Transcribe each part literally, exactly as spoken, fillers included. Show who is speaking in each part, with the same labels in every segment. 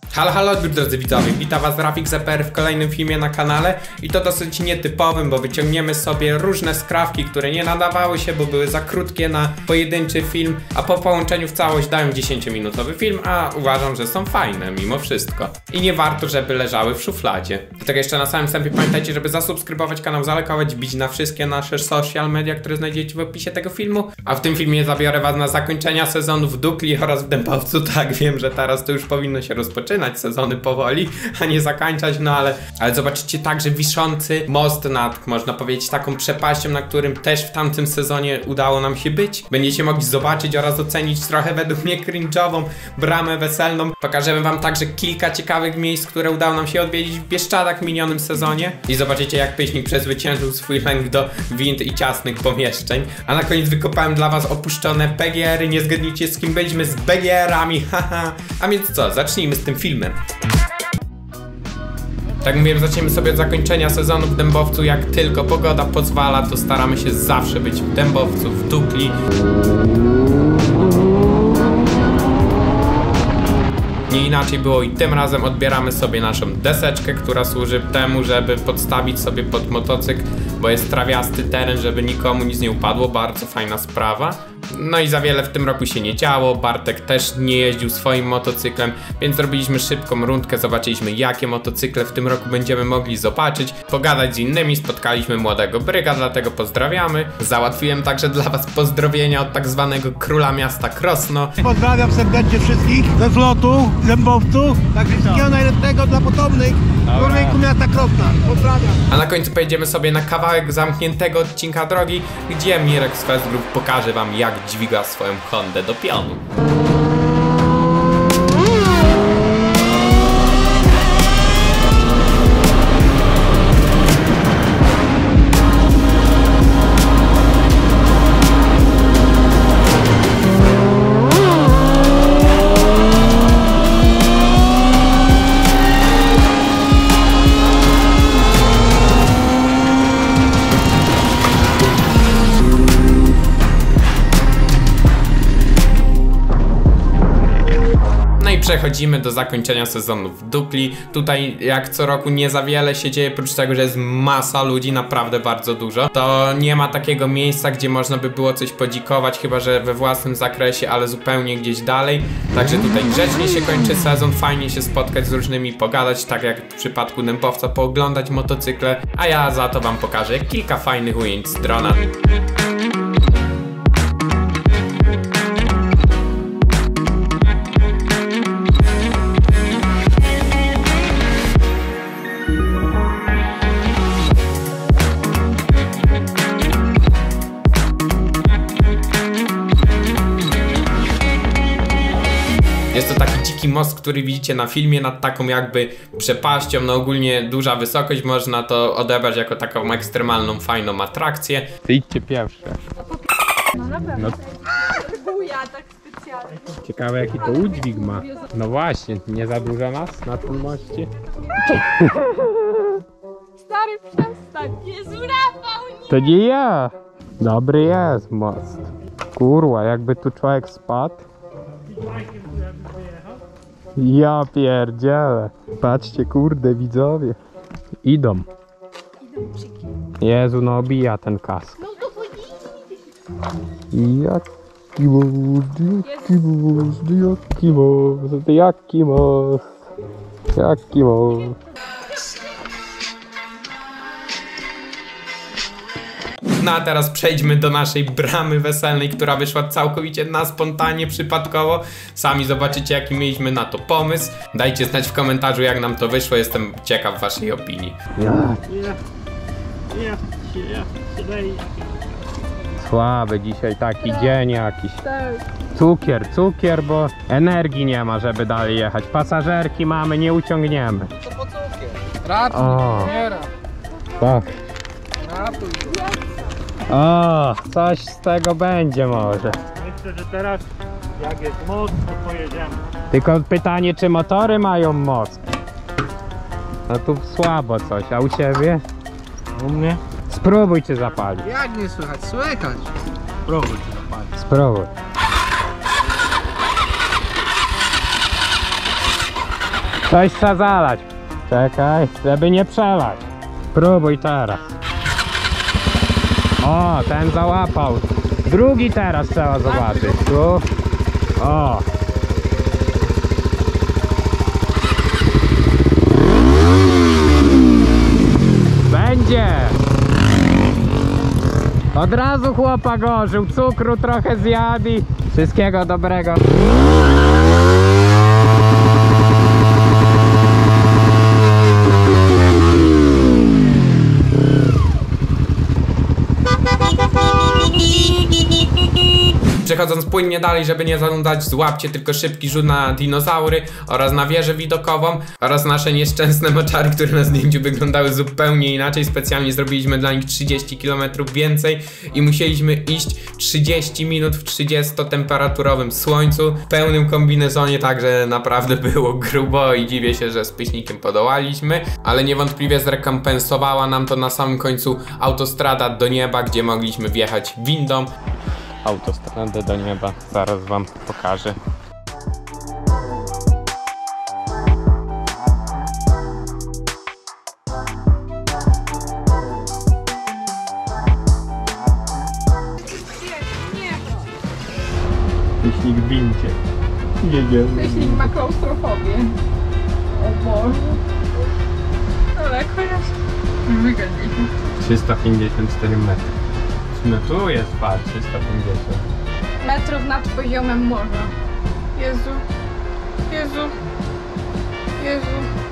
Speaker 1: Halo, halo drodzy widzowie, witam was Rafik z E P R w kolejnym filmie na kanale i to dosyć nietypowym, bo wyciągniemy sobie różne skrawki, które nie nadawały się, bo były za krótkie na pojedynczy film, a po połączeniu w całość dają dziesięciominutowy film, a uważam, że są fajne mimo wszystko. I nie warto, żeby leżały w szufladzie. Dlatego jeszcze na samym wstępie pamiętajcie, żeby zasubskrybować kanał, zalajkować, bić na wszystkie nasze social media, które znajdziecie w opisie tego filmu, a w tym filmie zabiorę was na zakończenia sezonu w Dukli oraz w Dębowcu. Tak, wiem, że teraz to już powinno się rozpoczynać sezony powoli, a nie zakończać, no ale ale zobaczycie także wiszący most nad, można powiedzieć, taką przepaścią, na którym też w tamtym sezonie udało nam się być. Będziecie mogli zobaczyć oraz ocenić trochę według mnie cringe'ową bramę weselną. Pokażemy wam także kilka ciekawych miejsc, które udało nam się odwiedzić w Bieszczadach w minionym sezonie i zobaczycie, jak Pyśnik przezwyciężył swój lęk do wind i ciasnych pomieszczeń. A na koniec wykopałem dla was opuszczone P G R-y, nie zgadnijcie, z kim byliśmy, z B G R-ami, haha. A więc co, zacznijmy z tym filmem. Tak mówiłem, zaczniemy sobie od zakończenia sezonu w Dębowcu. Jak tylko pogoda pozwala, to staramy się zawsze być w Dębowcu, w Dukli. Nie inaczej było i tym razem odbieramy sobie naszą deseczkę, która służy temu, żeby podstawić sobie pod motocykl, bo jest trawiasty teren, żeby nikomu nic nie upadło. Bardzo fajna sprawa. No i za wiele w tym roku się nie działo, Bartek też nie jeździł swoim motocyklem, więc zrobiliśmy szybką rundkę, zobaczyliśmy, jakie motocykle w tym roku będziemy mogli zobaczyć, pogadać z innymi, spotkaliśmy młodego Bryga, dlatego pozdrawiamy. Załatwiłem także dla was pozdrowienia od tak zwanego króla miasta Krosno.
Speaker 2: Pozdrawiam serdecznie wszystkich ze zlotu, z Dębowcu, tak wszystkiego najlepszego dla potomnych człowieku miasta Krosna. Pozdrawiam.
Speaker 1: A na końcu pojedziemy sobie na kawałek zamkniętego odcinka drogi, gdzie Mirek z Fest Group pokaże wam, jak dźwiga swoją Hondę do pionu. Przechodzimy do zakończenia sezonu w Dukli. Tutaj jak co roku nie za wiele się dzieje, oprócz tego, że jest masa ludzi, naprawdę bardzo dużo. To nie ma takiego miejsca, gdzie można by było coś podzikować, chyba że we własnym zakresie, ale zupełnie gdzieś dalej. Także tutaj grzecznie się kończy sezon, fajnie się spotkać z różnymi, pogadać, tak jak w przypadku Dębowca, pooglądać motocykle, a ja za to wam pokażę kilka fajnych ujęć z drona. Jest to taki dziki most, który widzicie na filmie, nad taką jakby przepaścią, no ogólnie duża wysokość, można to odebrać jako taką ekstremalną, fajną atrakcję.
Speaker 3: Ty idźcie pierwsze.
Speaker 4: No na pewno.
Speaker 3: No.
Speaker 4: Ja tak specjalnie.
Speaker 3: Ciekawe, jaki to udźwig ma. No właśnie, nie za dużo nas na tym moście.
Speaker 4: Stary, przestań. Jezu, Rafał, nie!
Speaker 3: To nie ja. Dobry jest most. Kurwa, jakby tu człowiek spadł. Ja pierdzielę. Patrzcie, kurde, widzowie. Idą.
Speaker 4: Idą psiki.
Speaker 3: Jezu, no obija ten kask.
Speaker 4: No to chodzi.
Speaker 3: Jaki most, jaki most, jaki most, jaki most, jaki most.
Speaker 1: No a teraz przejdźmy do naszej bramy weselnej, która wyszła całkowicie na spontanie, przypadkowo. Sami zobaczycie, jaki mieliśmy na to pomysł. Dajcie znać w komentarzu, jak nam to wyszło, jestem ciekaw waszej opinii.
Speaker 3: Słaby dzisiaj taki dzień jakiś. Cukier, cukier, bo energii nie ma, żeby dalej jechać. Pasażerki mamy, nie uciągniemy.
Speaker 2: Co po cukier? Ratuj, nie ratuj.
Speaker 3: Tak.
Speaker 2: Ratuj.
Speaker 3: O, coś z tego będzie może.
Speaker 5: Myślę, że teraz jak jest most, to pojedziemy.
Speaker 3: Tylko pytanie, czy motory mają moc? No tu słabo coś, a u ciebie?
Speaker 5: U mnie?
Speaker 3: Spróbuj czy zapalić.
Speaker 2: Jak nie słychać? Słychać.
Speaker 5: Spróbuj czy zapalić.
Speaker 3: Spróbuj. Coś trzeba zalać. Czekaj, żeby nie przelać. Próbuj teraz. O, ten załapał. Drugi teraz trzeba zobaczyć. Tu. O. Będzie. Od razu chłopak ożył. Cukru trochę zjadł i wszystkiego dobrego.
Speaker 1: Przechodząc płynnie dalej, żeby nie zanudzać, złapcie tylko szybki rzut na dinozaury oraz na wieżę widokową oraz nasze nieszczęsne moczary, które na zdjęciu wyglądały zupełnie inaczej. Specjalnie zrobiliśmy dla nich trzydzieści kilometrów więcej i musieliśmy iść trzydzieści minut w trzydziestotemperaturowych słońcu w pełnym kombinezonie, także naprawdę było grubo i dziwię się, że z Pyśnikiem podołaliśmy, ale niewątpliwie zrekompensowała nam to na samym końcu autostrada do nieba, gdzie mogliśmy wjechać windą.
Speaker 3: Autostradę do nieba, zaraz wam pokażę. Pyśnik w windzie. Jedziemy.
Speaker 4: Pyśnik ma klaustrofobię. O Boże. Daleko jest. Wygodnie.
Speaker 3: trzysta pięćdziesiąt cztery metry. No tu jest, patrz, trzysta pięćdziesiąt.
Speaker 4: Metrów nad poziomem morza. Jezu. Jezu. Jezu.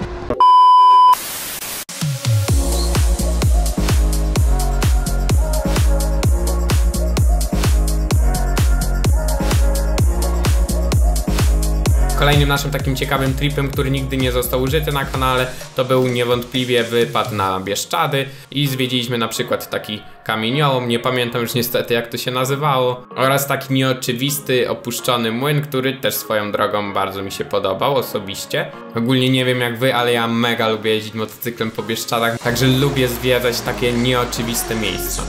Speaker 1: Kolejnym naszym takim ciekawym tripem, który nigdy nie został użyty na kanale, to był niewątpliwie wypad na Bieszczady i zwiedziliśmy na przykład taki kamieniołom, nie pamiętam już niestety jak to się nazywało, oraz taki nieoczywisty, opuszczony młyn, który też swoją drogą bardzo mi się podobał osobiście. Ogólnie nie wiem jak wy, ale ja mega lubię jeździć motocyklem po Bieszczadach, także lubię zwiedzać takie nieoczywiste miejsca.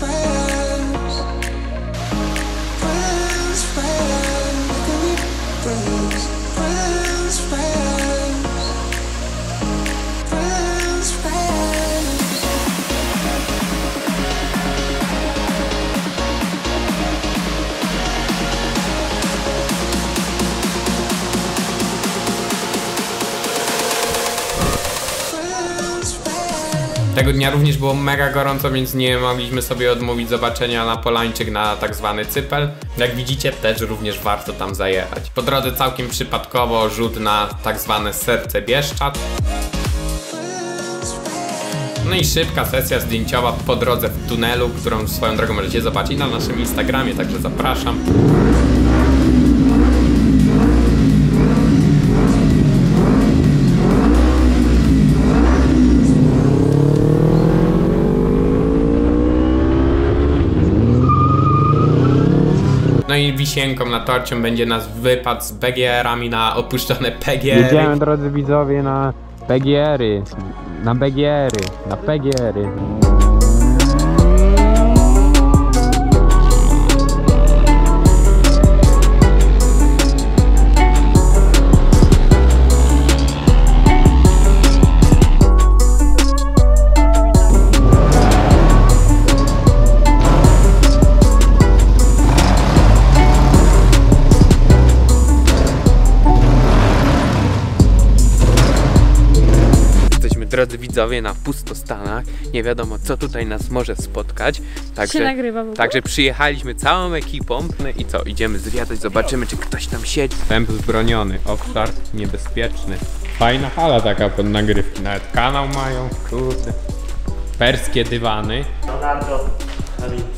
Speaker 1: Tego dnia również było mega gorąco, więc nie mogliśmy sobie odmówić zobaczenia na Polańczyk, na tak zwany Cypel. Jak widzicie, też również warto tam zajechać. Po drodze całkiem przypadkowo rzut na tak zwane serce Bieszczad. No i szybka sesja zdjęciowa po drodze w tunelu, którą swoją drogą możecie zobaczyć na naszym Instagramie, także zapraszam. No i wisienką na torcie będzie nas wypad z B G R-ami na opuszczone P G R-y.
Speaker 3: Jedziemy, drodzy widzowie, na P G R-y, na B G R-y, na P G R-y.
Speaker 1: Drodzy widzowie, na pustostanach, nie wiadomo co tutaj nas może spotkać, także,
Speaker 4: się nagrywa w ogóle?
Speaker 1: także przyjechaliśmy całą ekipą. No i co, idziemy zwiadać, zobaczymy czy ktoś tam siedzi.
Speaker 3: Wstęp zbroniony, obszar niebezpieczny. Fajna hala taka pod nagrywki, nawet kanał mają, kurde. Perskie dywany.
Speaker 5: Leonardo da Vinci.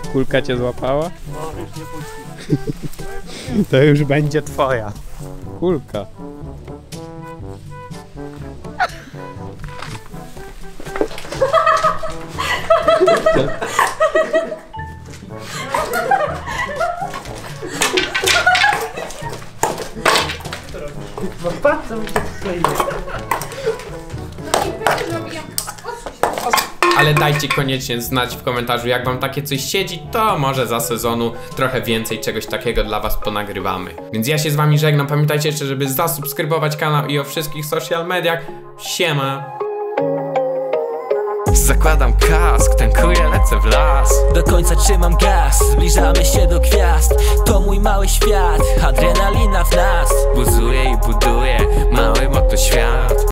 Speaker 3: Kulka cię złapała?
Speaker 5: No już nie puści.
Speaker 3: To już będzie twoja. Kulka.
Speaker 5: Patrz co mi się tutaj
Speaker 1: Ale dajcie koniecznie znać w komentarzu, jak wam takie coś siedzi, to może za sezonu trochę więcej czegoś takiego dla was ponagrywamy. Więc ja się z wami żegnam, pamiętajcie jeszcze, żeby zasubskrybować kanał i o wszystkich social mediach. Siema!
Speaker 6: Zakładam kask, tankuję, lecę w las.
Speaker 7: Do końca trzymam gaz, zbliżamy się do gwiazd. To mój mały świat, adrenalina w nas.
Speaker 6: Buzuję i buduję mały motoświat.